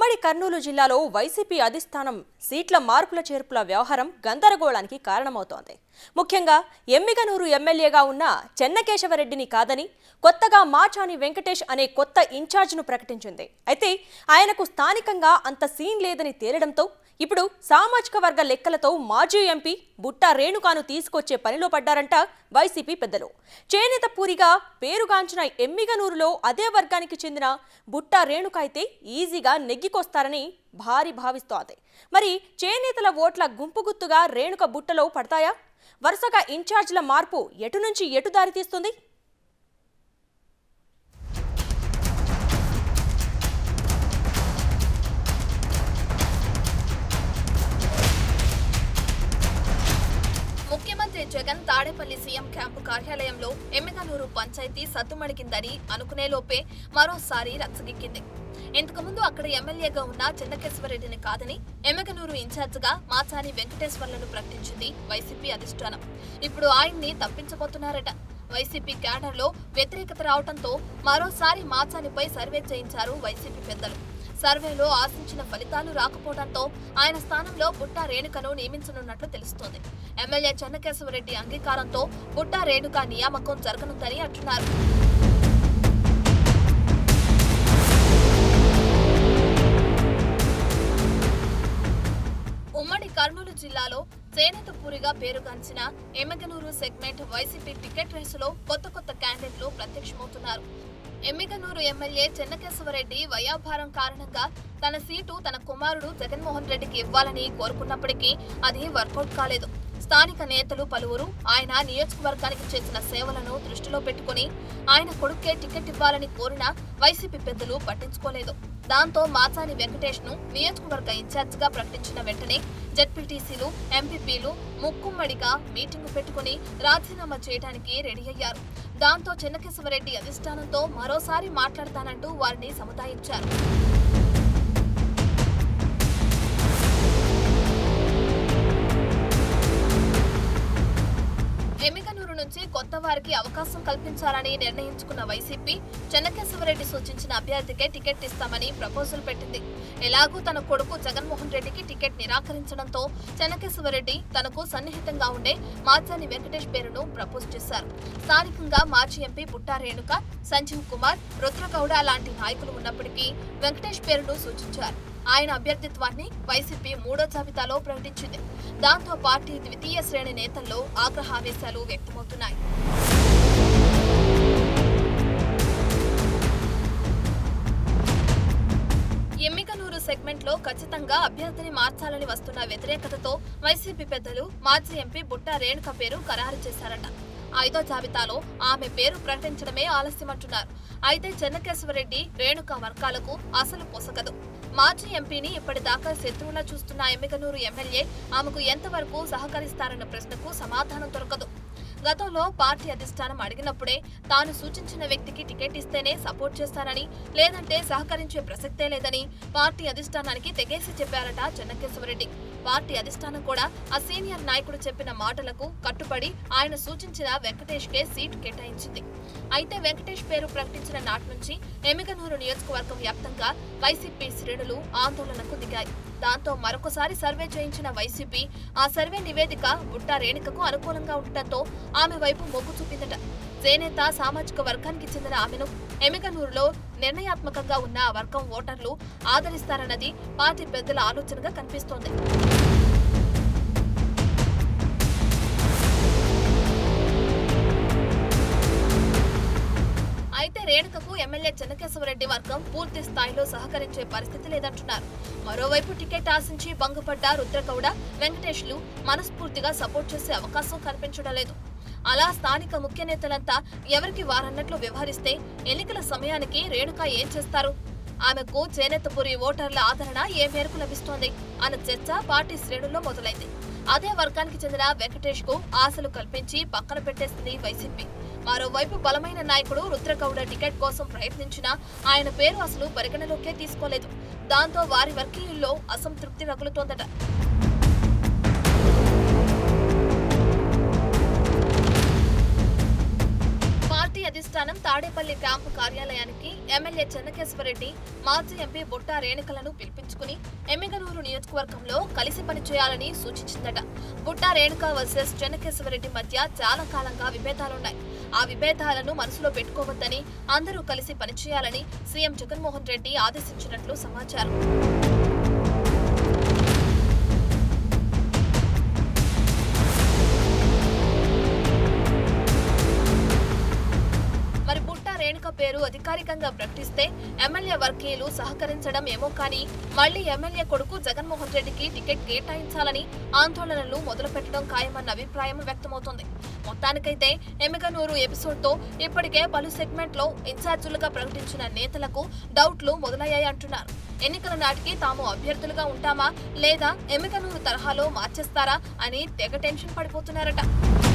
ఉమ్మడి కర్నూలు జిల్లాలో వైసీపీ అధిష్టానం సీట్ల మార్పుల చేర్పుల వ్యవహారం గందరగోళానికి కారణమవుతోంది. ముఖ్యంగా ఎమ్మిగనూరు ఎమ్మెల్యేగా ఉన్న చెన్నకేశవరెడ్డిని కాదని కొత్తగా మాచాని వెంకటేష్ అనే కొత్త ఇన్ఛార్జ్ను ప్రకటించింది. అయితే ఆయనకు స్థానికంగా అంత సీన్ లేదని తేలడంతో ఇప్పుడు సామాజిక వర్గ లెక్కలతో మాజీ ఎంపీ బుట్టా రేణుకాను తీసుకొచ్చే పనిలో పడ్డారంట వైసీపీ పెద్దలు. చేనేత పూరిగా పేరుగాంచిన ఎమ్మిగనూరులో అదే వర్గానికి చెందిన బుట్టా రేణుక అయితే ఈజీగా నెగ్గికొస్తారని భావిస్తోంది. మరి చేనేతల ఓట్ల గుంపుగుత్తుగా రేణుక బుట్టలో పడతాయా? వరుసగా ఇన్ఛార్జ్ల మార్పు ఎటు నుంచి ఎటు దారితీస్తుంది? ముఖ్యమంత్రి జగన్ తాడేపల్లి సీఎం క్యాంపు కార్యాలయంలో ఎమ్మిగనూరు పంచాయతీ సద్దుమణిగిందని అనుకునేలోపే మరోసారి రచ్చగెక్కింది. ఇంతకుముందు అక్కడ ఎమ్మెల్యేగా ఉన్న చెన్నకేశవరెడ్డిని కాదని ఎమ్మిగనూరు ఇన్ఛార్జిగా మాచాని వెంకటేశ్వర్లను ప్రకటించింది వైసీపీ అధిష్టానం. ఇప్పుడు ఆయన్ని తప్పించబోతున్నారట. వైసీపీ క్యాడర్లో వ్యతిరేకత రావడంతో మరోసారి మాచానిపై సర్వే చేయించారు వైసీపీ పెద్దలు. సర్వేలో ఆశించిన ఫలితాలు రాకపోవడంతో ఆయన స్థానంలో బుట్టా రేణుకను నియమించనున్నట్లు తెలుస్తోంది. ఎమ్మెల్యే చెన్నకేశవరెడ్డి అంగీకారంతో బుట్టా రేణుక నియామకం జరగనుందని అంటున్నారు. ఉమ్మడి కర్నూలు జిల్లాలో చేనేత పూరిగా పేరుగాంచిన ఎమ్మిగనూరు సెగ్మెంట్ వైసీపీ టికెట్ రేసులో కొత్త క్యాండిడేట్లు ప్రత్యక్షమవుతున్నారు. ఎమ్మిగనూరు ఎమ్మెల్యే చెన్నకేశవరెడ్డి వయోభారం కారణంగా తన సీటు తన కుమారుడు జగన్మోహన్ రెడ్డికి ఇవ్వాలని కోరుకున్నప్పటికీ అది వర్కౌట్ కాలేదు. స్థానిక నేతలు పలువురు ఆయన నియోజకవర్గానికి చేసిన సేవలను దృష్టిలో పెట్టుకుని ఆయన కొడుకే టికెట్ ఇవ్వాలని కోరినా వైసీపీ పెద్దలు పట్టించుకోలేదు. దాంతో మాచాని వెంకటేష్ ను నియోజకవర్గ ఇన్ఛార్జిగా ప్రకటించిన వెంటనే జెడ్పీటీసీలు, ఎంపీపీలు ముక్కుమ్మడిగా మీటింగు పెట్టుకుని రాజీనామా చేయడానికి రెడీ అయ్యారు. దాంతో చెన్నకేశవరెడ్డి అధిష్టానంతో మరోసారి మాట్లాడతానంటూ వారిని సముదాయించారు. ఎమ్మిగనూరు నుంచి కొత్త వారికి అవకాశం కల్పించాలని నిర్ణయించుకున్న వైసీపీ చెన్నకేశవరెడ్డి సూచించిన అభ్యర్థికే టికెట్ ఇస్తామని ప్రపోజల్ పెట్టింది. ఎలాగూ తన కొడుకు జగన్మోహన్ రెడ్డికి టికెట్ నిరాకరించడంతో చెన్నకేశవరెడ్డి తనకు సన్నిహితంగా ఉండే మాచాని వెంకటేష్ పేరును ప్రపోజ్ చేశారు. స్థానికంగా మాజీ ఎంపీ బుట్టా రేణుక, సంజీవ్ కుమార్, రుద్రగౌడ లాంటి నాయకులు ఉన్నప్పటికీ వెంకటేష్ పేరును సూచించారు. ఆయన అభ్యర్థిత్వాన్ని వైసీపీ మూడో జాబితాలో ప్రకటించింది. దాంతో పార్టీ ద్వితీయ శ్రేణి నేతల్లో ఆగ్రహావేశాలు వ్యక్తమవుతున్నాయి. ఎమ్మిగనూరు సెగ్మెంట్ లో ఖచ్చితంగా అభ్యర్థిని మార్చాలని వస్తున్న వ్యతిరేకతతో వైసీపీ పెద్దలు మాజీ ఎంపీ బుట్టా రేణుక పేరు ఖరారు చేశారట. 5వ జాబితాలో ఆమె పేరు ప్రకటించడమే ఆలస్యమంటున్నారు. అయితే చెన్నకేశవరెడ్డి రేణుక వర్గాలకు అసలు పొసగదు. మాజీ ఎంపీని ఇప్పటిదాకా శత్రువులా చూస్తున్న ఎమ్మిగనూరు ఎమ్మెల్యే ఆమెకు ఎంతవరకు సహకరిస్తారన్న ప్రశ్నకు సమాధానం దొరకదు. గతంలో పార్టీ అధిష్టానం అడిగినప్పుడే తాను సూచించిన వ్యక్తికి టికెట్ ఇస్తేనే సపోర్ట్ చేస్తానని, లేదంటే సహకరించే ప్రసక్తే లేదని పార్టీ అధిష్టానానికి తెగేసి చెప్పారట చెన్నకేశవరెడ్డి. పార్టీ అధిష్టానం కూడా ఆ సీనియర్ నాయకుడు చెప్పిన మాటలకు కట్టుబడి ఆయన సూచించిన వెంకటేష్ కే సీటు కేటాయించింది. అయితే వెంకటేష్ పేరు ప్రకటించిన నాటి నుంచి ఎమ్మిగనూరు నియోజకవర్గం వ్యాప్తంగా వైసీపీ శ్రేణులు ఆందోళనకు దిగాయి. దాంతో మరొకసారి సర్వే చేయించిన వైసీపీ ఆ సర్వే నివేదిక బుట్టా రేణుకకు అనుకూలంగా ఉండటంతో ఆమె వైపు మొగ్గు చూపిందట. చేనేత సామాజిక వర్గానికి చెందిన ఆమెను ఎమ్మిగనూరులో నిర్ణయాత్మకంగా ఉన్న ఆ వర్గం ఓటర్లు ఆదరిస్తారన్నది పార్టీ పెద్దల ఆలోచనగా కనిపిస్తోంది. అయితే రేణుకకు ఎమ్మెల్యే చెన్నకేశవరెడ్డి వర్గం పూర్తి స్థాయిలో సహకరించే పరిస్థితి లేదంటున్నారు. మరోవైపు టికెట్ ఆశించి భంగపడ్డ రుద్రగౌడ, వెంకటేష్లు మనస్ఫూర్తిగా సపోర్ట్ చేసే అవకాశం కనిపించడం లేదు. అలా స్థానిక ముఖ్య నేతలంతా ఎవరికి వారన్నట్లు వ్యవహరిస్తే ఎన్నికల సమయానికి రేణుక ఏం చేస్తారు? ఆమెకు చేనేతపురి ఓటర్ల ఆదరణ ఏ మేరకు లభిస్తోంది అన్న చర్చ పార్టీ శ్రేణుల్లో మొదలైంది. అదే వర్గానికి చెందిన వెంకటేష్ కు ఆశలు కల్పించి పక్కన పెట్టేసింది వైసీపీ. మరోవైపు బలమైన నాయకుడు రుద్రగౌడ టికెట్ కోసం ప్రయత్నించినా ఆయన పేరు అసలు పరిగణలోకే తీసుకోలేదు. దాంతో వారి వర్గీయుల్లో అసంతృప్తి రగులుతోందట. పార్టీ అధిష్టానం అధిష్టానం తాడేపల్లి క్యాంపు కార్యాలయానికి ఎమ్మెల్యే చెన్నకేశవరెడ్డి, మాజీ ఎంపీ బుట్టా రేణుకలను పిలిపించుకుని ఎమ్మిగనూరు నియోజకవర్గంలో కలిసి పనిచేయాలని సూచించిందట. బుట్టా రేణుక వర్సెస్ చెన్నకేశవరెడ్డి మధ్య చాలా కాలంగా విభేదాలున్నాయి. ఆ విభేదాలను మనసులో పెట్టుకోవద్దని, అందరూ కలిసి పనిచేయాలని సీఎం జగన్మోహన్ రెడ్డి ఆదేశించినట్లు సమాచారం. రేణుక పేరు అధికారికంగా ప్రకటిస్తే ఎమ్మెల్యే వర్గీయులు సహకరించడం ఏమో కానీ మళ్లీ ఎమ్మెల్యే కొడుకు జగన్మోహన్ రెడ్డికి టికెట్ కేటాయించాలని ఆందోళనలు మొదలుపెట్టడం ఖాయమన్న అభిప్రాయం వ్యక్తమవుతోంది. మొత్తానికైతే ఎమ్మిగనూరు ఎపిసోడ్తో ఇప్పటికే పలు సెగ్మెంట్లో ఇన్ఛార్జీలుగా ప్రకటించిన నేతలకు డౌట్లు మొదలయ్యాయంటున్నారు. ఎన్నికల నాటికి తాము అభ్యర్థులుగా ఉంటామా లేదా ఎమ్మిగనూరు తరహాలో మార్చేస్తారా అని తెగ టెన్షన్ పడిపోతున్నారట.